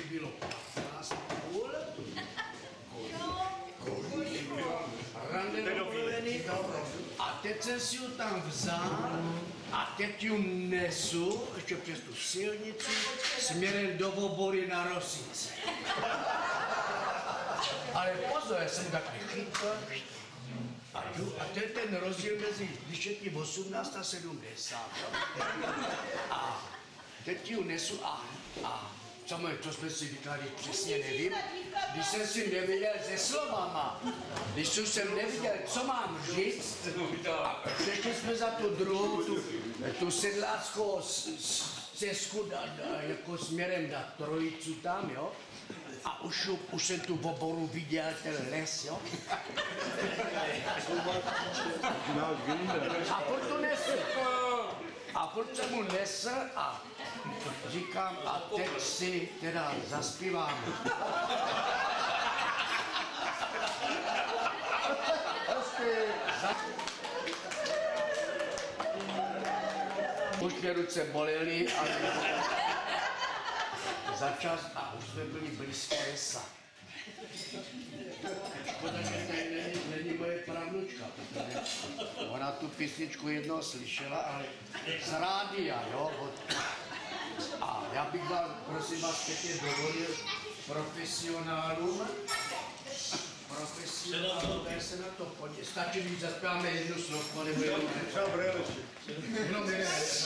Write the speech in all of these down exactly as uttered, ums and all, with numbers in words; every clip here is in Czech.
bylo patnáct půl. Rande domluvený. A teď jsem si ho tam vzal a teď ji nesu ještě přes tu silnici směrem do Obory na Rosice. Ale pozor, já jsem takhle chytl a jdu a to je ten rozdíl mezi, když je ti osmnáct a sedmdesát. A teď ji nesu a, a samozřejmě, to jsme si říkali, přesně nevím, když jsem si nevěděl se slovama, když jsem nevěděl, co mám říct, a přešli jsme za tu druhou, tu, tu sedláckou cesku jako směrem na Trojicu tam, jo, a už, už jsem tu v Oboru viděl ten les, jo. A proto nesl, a proto mu nesl a říkám, a teď si teda zaspíváme. Už mě ruce bolely a začas a už jsme byli blízko lesa. Škoda, že tady není, není moje pravnučka, protože ona tu písničku jednou slyšela, ale z rádia, jo. Od... A já bych vám, prosím vás, pěkně dovolil profesionálům, profesionálům, se na to podívá. Stačí, když zaspíváme jednu slovku, nebo jednu neč. Jenom ne, ne,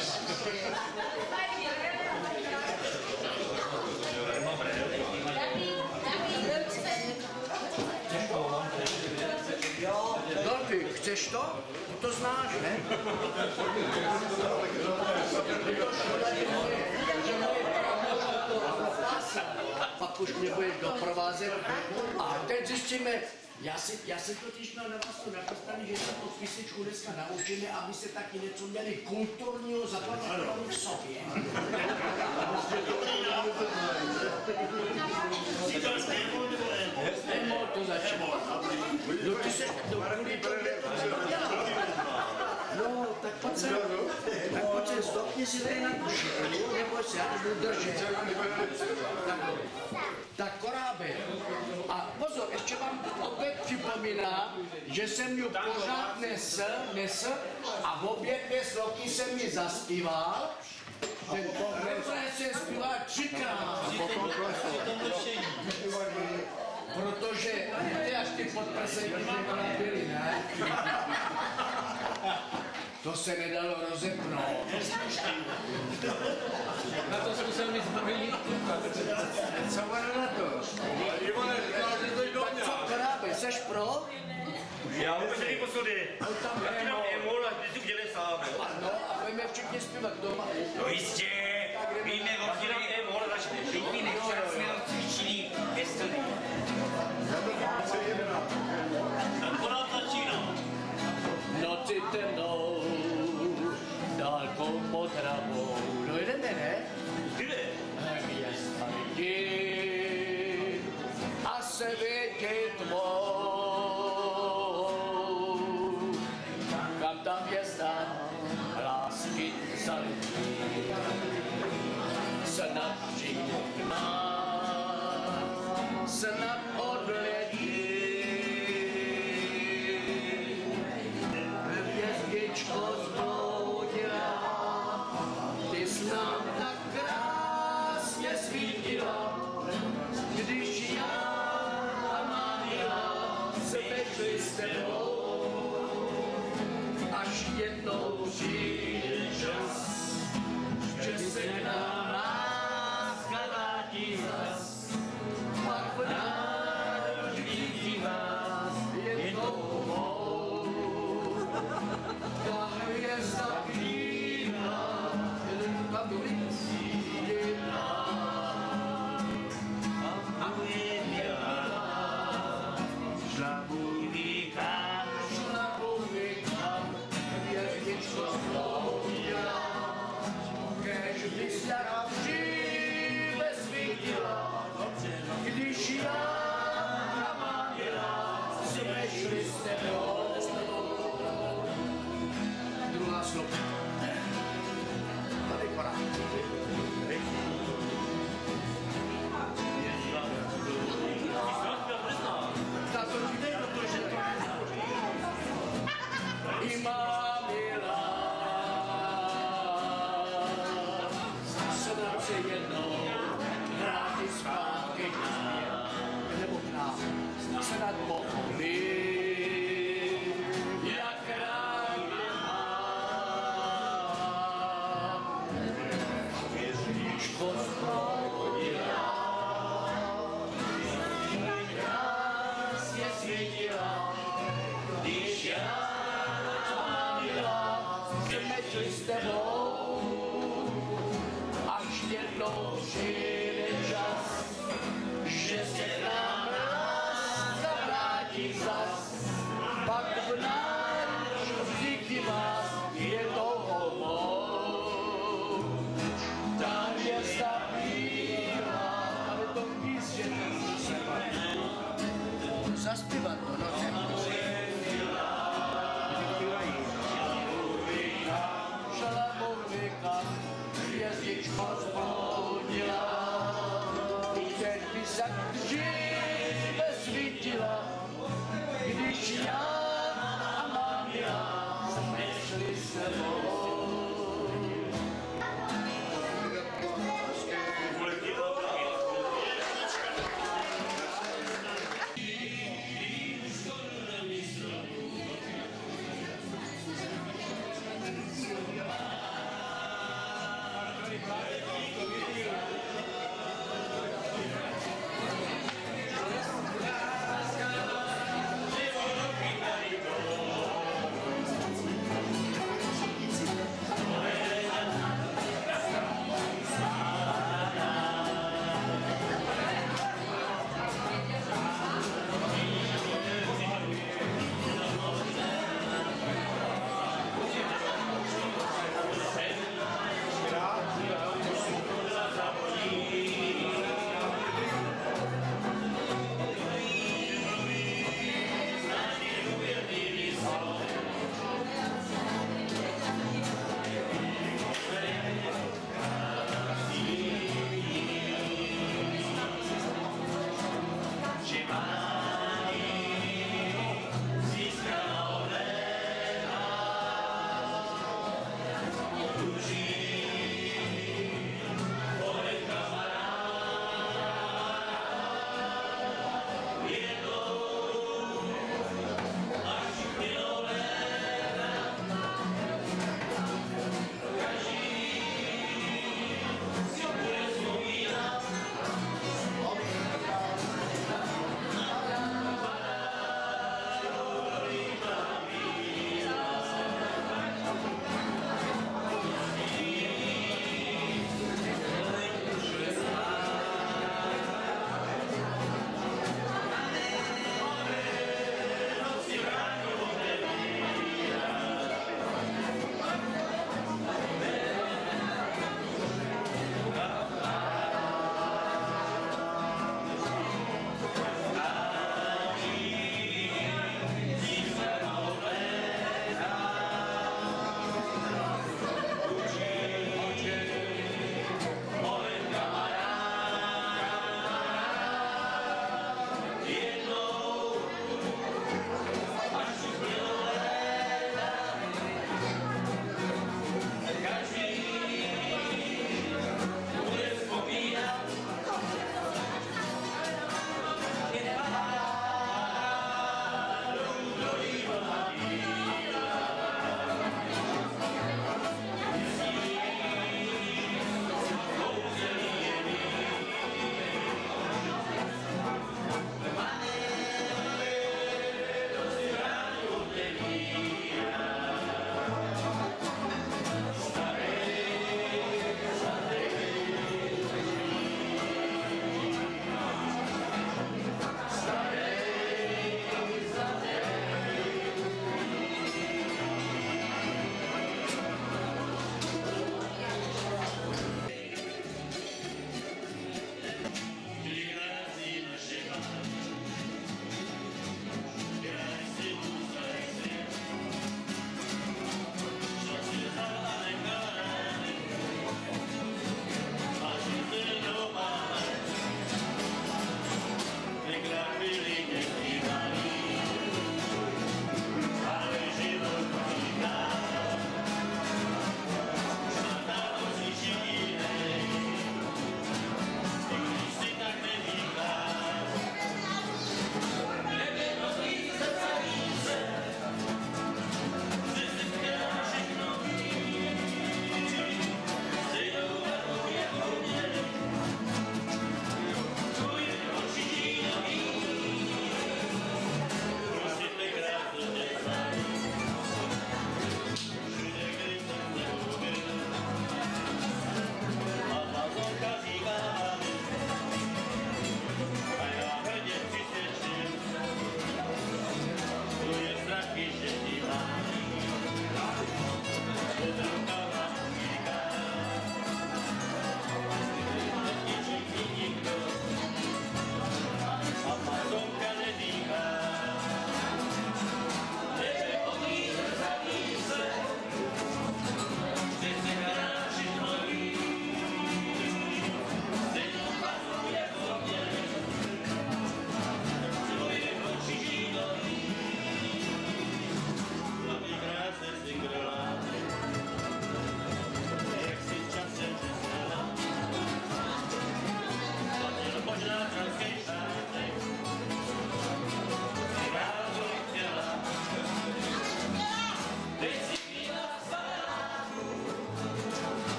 Dolfi, chceš to? To znáš, ne? Pak už mě budeš doprovázet a teď zjistíme, já si, já si totiž měl na vás to napostaví, že se tu písničku dneska naučíme, aby se taky něco měli kulturního zapamatovaného v sobě. Emol to začalo. No ty se, no kvůli tobě to dělá. No, tak pojď sem, tak pojď sem, stopni si tady na duši, neboj se, já to budu držet. Tak, tak korábě. A pozor, ještě vám opět připomínám, že jsem ju pořád nesl, nesl a v obě dvě sloky jsem mi zaspíval. Ten refrén jsem zpíval třikrát. Protože ty až ty podprsenky byly, ne? To se nedalo rozepnout. Na to zkusím mi zbavit. Co ono na to? Tak co, Korábe, seš pro? Já vůbec nevím posudy. Já ti dám emol a ty si udělej sám. No a pojďme všichni zpívat doma. No jistě, víme, jak ti dám emol a začne. Teď mi nechtěl jsme cvičili ve studiu. Akorát začíná. Noci temnou, dálkou pod hravou. No jdeme, ne? Jde. Hvězda vidí a se vědět tvou. Kam ta hvězda lásky zalíbí, snad přijde nás, snad odletí. Hvězdičko zbloudila, ty jsi nám tak krásně svítila, když já a Mária se pekli s tebou. Až jednou přijde čas, že se k nám láska vrátí zas, pak v národních vás je touhou. Ta hvězda klína, jeden kablicí jedna, a věděla, šlapůj kam, šlapůj kam, hvězdičko zbloudila, kež bys jak dříve svítila, když já a Mária jsme šli s tebou. Druhá sloka. Tady korát. se jednou vrátit zpátky k nám, nebo k nám se nad mohli, jak rád je mám. Věříčko zhodila, krásně svítila, když já tmavila, jsme s tebou, až jednou přijde čas, že se k nám láska vrátí zas, pak v náš díky vás je toho mou. Ta hvězda bývá, ale to víc, že to se zaspívat to, no ne? Šalamourvika, hvězdičko zbludila, teď by se dříve svítila, když já a mámia jsme šli s tebou.